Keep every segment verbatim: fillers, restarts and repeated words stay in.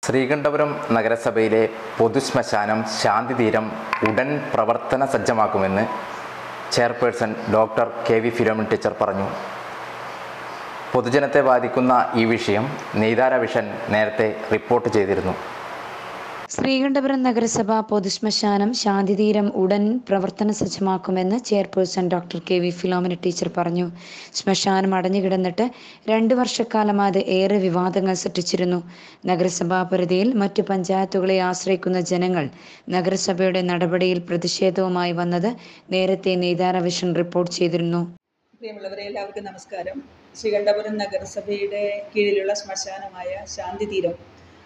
ശ്രീകണ്ഠപുരം നഗരസഭയിലെ പൊതുശ്മശാനം ശാന്തിതീരം ഉടൻ പ്രവർത്തന സജ്ജമാക്കുമെന്ന് chairperson doctor K V Philomina teacher പറഞ്ഞു. പൊതുജനത്തെ ബാധിക്കുന്ന ഈ വിഷയം നെയ്താര വിഷൻ നേരത്തെ റിപ്പോർട്ട് ചെയ്തിരുന്നു. ശ്രീകണ്ഠപുരം നഗരസഭ പൊതുശ്മശാനം ശാന്തിതീരം ഉടൻ പ്രവർത്തന സജ്ജമാക്കുമെന്ന് chairperson doctor K V Philomina teacher പറഞ്ഞു. ശ്മശാനം അടഞ്ഞുകിടന്നിട്ട് രണ്ട് വർഷക്കാലമാത് ഏറെ വിവാദങ്ങൾ സൃഷ്ടിച്ചിരുന്നു. നഗരസഭാ പരിധിയിൽ മറ്റു പഞ്ചായത്തുകളെ ആശ്രയിക്കുന്ന ജനങ്ങൾ നഗരസഭയുടെ നടപടിയിൽ പ്രതിഷേധവുമായി വന്നത് നേരത്തെ നെയ്താര വിഷൻ റിപ്പോർട്ട് ചെയ്തിരുന്നു. പ്രിയമുള്ളവരെ, എല്ലാവർക്കും നമസ്കാരം. ശ്രീകണ്ഠപുരം നഗരസഭയുടെ കീഴിലുള്ള ശ്മശാനമായ ശാന്തിതീരം,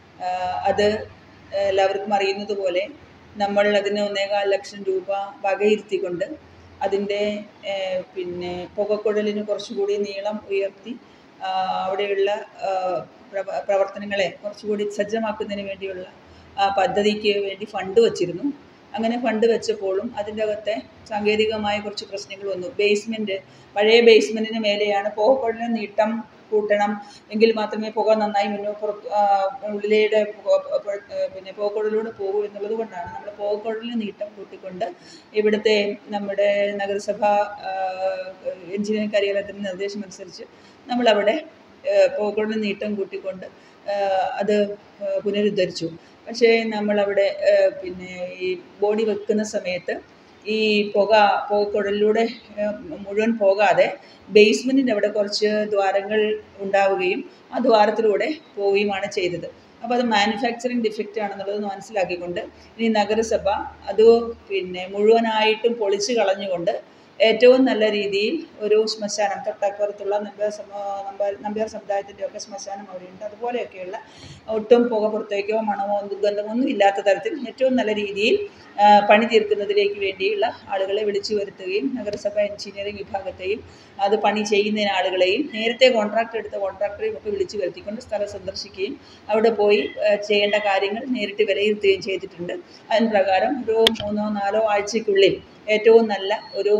അത് എല്ലാവർക്കും അറിയുന്നത് പോലെ നമ്മൾ അതിന് ഒന്നേകാൽ ലക്ഷം രൂപ വകയിരുത്തിക്കൊണ്ട് അതിൻ്റെ പിന്നെ പുകക്കുഴലിന് കുറച്ചുകൂടി നീളം ഉയർത്തി അവിടെയുള്ള പ്രവർത്തനങ്ങളെ കുറച്ചുകൂടി സജ്ജമാക്കുന്നതിന് വേണ്ടിയുള്ള പദ്ധതിക്ക് വേണ്ടി ഫണ്ട് വച്ചിരുന്നു. അങ്ങനെ ഫണ്ട് വെച്ചപ്പോഴും അതിൻ്റെ അകത്തെ സാങ്കേതികമായ കുറച്ച് പ്രശ്നങ്ങൾ വന്നു. ബേസ്മെൻറ്റ്, പഴയ ബേസ്മെൻറ്റിന് മേലെയാണ് പുകക്കുഴലിന് നീട്ടം കൂട്ടണം എങ്കിൽ മാത്രമേ പുക നന്നായി മുന്നോട്ട് ഉള്ളിലേടെ പിന്നെ പുകക്കുഴലിലൂടെ പോകൂ എന്നുള്ളത് കൊണ്ടാണ് നമ്മൾ പുകക്കുഴലിന് നീട്ടം കൂട്ടിക്കൊണ്ട് ഇവിടുത്തെ നമ്മുടെ നഗരസഭ എഞ്ചിനീയറിംഗ് കാര്യാലയത്തിൻ്റെ നിർദ്ദേശമനുസരിച്ച് നമ്മളവിടെ പുകക്കുഴലിന് നീട്ടം കൂട്ടിക്കൊണ്ട് അത് പുനരുദ്ധരിച്ചു. പക്ഷേ നമ്മളവിടെ പിന്നെ ഈ ബോഡി വെക്കുന്ന സമയത്ത് ഈ പുക പുകക്കുഴലിലൂടെ മുഴുവൻ പോകാതെ ബേസ്മെൻറ്റിൻ്റെ അവിടെ കുറച്ച് ദ്വാരങ്ങൾ ഉണ്ടാവുകയും ആ ദ്വാരത്തിലൂടെ പോവുകയുമാണ് ചെയ്തത്. അപ്പോൾ അത് മാനുഫാക്ചറിങ് ഡിഫക്റ്റ് ആണെന്നുള്ളത് മനസ്സിലാക്കിക്കൊണ്ട് ഇനി നഗരസഭ അത് പിന്നെ മുഴുവനായിട്ടും പൊളിച്ച് കളഞ്ഞുകൊണ്ട് ഏറ്റവും നല്ല രീതിയിൽ ഒരു ശ്മശാനം, തൊട്ടപ്പുറത്തുള്ള നമ്പ്യാർ നമ്പ്യാർ സമുദായത്തിൻ്റെ ഒക്കെ ശ്മശാനം അവിടെയുണ്ട്, അതുപോലെയൊക്കെയുള്ള ഒട്ടും പുക പുറത്തേക്കോ മണമോ ദുർഗന്ധമോ ഒന്നും ഇല്ലാത്ത തരത്തിൽ ഏറ്റവും നല്ല രീതിയിൽ പണി തീർക്കുന്നതിലേക്ക് വേണ്ടിയുള്ള ആളുകളെ വിളിച്ചു വരുത്തുകയും നഗരസഭ എഞ്ചിനീയറിംഗ് വിഭാഗത്തെയും അത് പണി ചെയ്യുന്നതിന് ആളുകളെയും നേരത്തെ കോൺട്രാക്ട് എടുത്ത കോൺട്രാക്ടറെയും ഒക്കെ വിളിച്ചു വരുത്തിക്കൊണ്ട് സ്ഥലം സന്ദർശിക്കുകയും അവിടെ പോയി ചെയ്യേണ്ട കാര്യങ്ങൾ നേരിട്ട് വിലയിരുത്തുകയും ചെയ്തിട്ടുണ്ട്. അതിന് പ്രകാരം ഒരു മൂന്നോ നാലോ ആഴ്ചയ്ക്കുള്ളിൽ ഏറ്റവും നല്ല ഒരു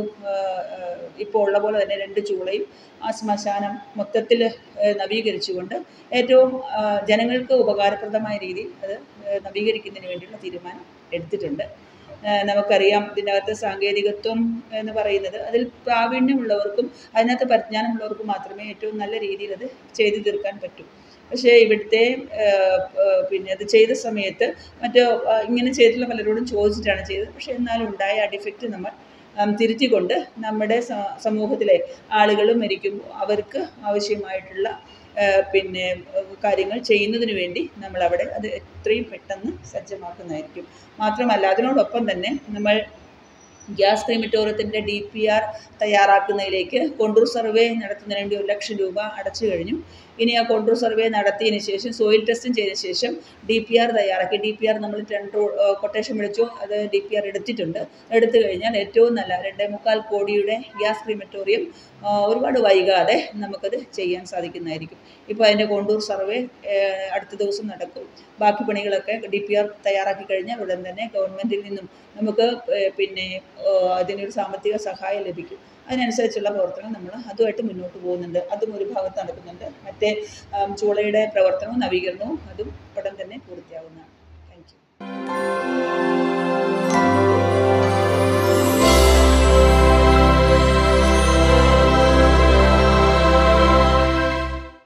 ഇപ്പോൾ ഉള്ള പോലെ തന്നെ രണ്ട് ചൂളയും ആ ശ്മശാനം മൊത്തത്തിൽ നവീകരിച്ചുകൊണ്ട് ഏറ്റവും ജനങ്ങൾക്ക് ഉപകാരപ്രദമായ രീതിയിൽ അത് നവീകരിക്കുന്നതിന് വേണ്ടിയുള്ള തീരുമാനം എടുത്തിട്ടുണ്ട്. നമുക്കറിയാം, ഇതിനകത്ത് സാങ്കേതികത്വം എന്ന് പറയുന്നത് അതിൽ പ്രാവീണ്യമുള്ളവർക്കും അതിനകത്ത് പരിജ്ഞാനമുള്ളവർക്കും മാത്രമേ ഏറ്റവും നല്ല രീതിയിൽ അത് ചെയ്തു തീർക്കാൻ പറ്റൂ. പക്ഷേ ഇവിടുത്തെ പിന്നെ അത് ചെയ്ത സമയത്ത് മറ്റു ഇങ്ങനെ ചെയ്തിട്ടുള്ള പലരോടും ചോദിച്ചിട്ടാണ് ചെയ്തത്. പക്ഷേ എന്നാലും ഉണ്ടായ ആ ഡിഫക്റ്റ് നമ്മൾ തിരുത്തിക്കൊണ്ട് നമ്മുടെ സമൂഹത്തിലെ ആളുകൾ മരിക്കുമ്പോൾ അവർക്ക് ആവശ്യമായിട്ടുള്ള പിന്നെ കാര്യങ്ങൾ ചെയ്യുന്നതിന് വേണ്ടി നമ്മളവിടെ അത് എത്രയും പെട്ടെന്ന് സജ്ജമാക്കുന്നതായിരിക്കും. മാത്രമല്ല, അതിനോടൊപ്പം തന്നെ നമ്മൾ ഗ്യാസ് ക്രീമിറ്റോറിയത്തിൻ്റെ ഡി പി ആർ തയ്യാറാക്കുന്നതിലേക്ക് കോണ്ടൂർ സർവേ നടത്തുന്നതിന് വേണ്ടി ഒരു ലക്ഷം രൂപ അടച്ചു കഴിഞ്ഞു. ഇനി ആ കോണ്ടൂർ സർവേ നടത്തിയതിന് ശേഷം സോയിൽ ടെസ്റ്റും ചെയ്തതിന് ശേഷം ഡി പി ആർ തയ്യാറാക്കി. ഡി പി ആർ നമ്മൾ ടെൻഡർ കൊട്ടേഷൻ വിളിച്ചു, അത് ഡി പി ആർ എടുത്തിട്ടുണ്ട്. എടുത്തു കഴിഞ്ഞാൽ ഏറ്റവും നല്ല രണ്ടേ മുക്കാൽ കോടിയുടെ ഗ്യാസ് ക്രീമിറ്റോറിയം ഒരുപാട് വൈകാതെ നമുക്കത് ചെയ്യാൻ സാധിക്കുന്നതായിരിക്കും. ഇപ്പോൾ അതിൻ്റെ കോണ്ടൂർ സർവേ അടുത്ത ദിവസം നടക്കും. ബാക്കി പണികളൊക്കെ ഡി പി ആർ തയ്യാറാക്കി കഴിഞ്ഞാൽ ഉടൻ തന്നെ ഗവൺമെൻറ്റിൽ നിന്നും നമുക്ക് പിന്നെ അതിനൊരു സാമ്പത്തിക സഹായം ലഭിക്കും. അതിനനുസരിച്ചുള്ള പ്രവർത്തനം നമ്മൾ അതുമായിട്ട് മുന്നോട്ട് പോകുന്നുണ്ട്. അതും ഒരു ഭാഗത്ത് നടക്കുന്നുണ്ട്. മറ്റേ ചൂളയുടെ പ്രവർത്തനവും നവീകരണവും അതും ഉടൻ തന്നെ പൂർത്തിയാകുന്നതാണ്. Thank you.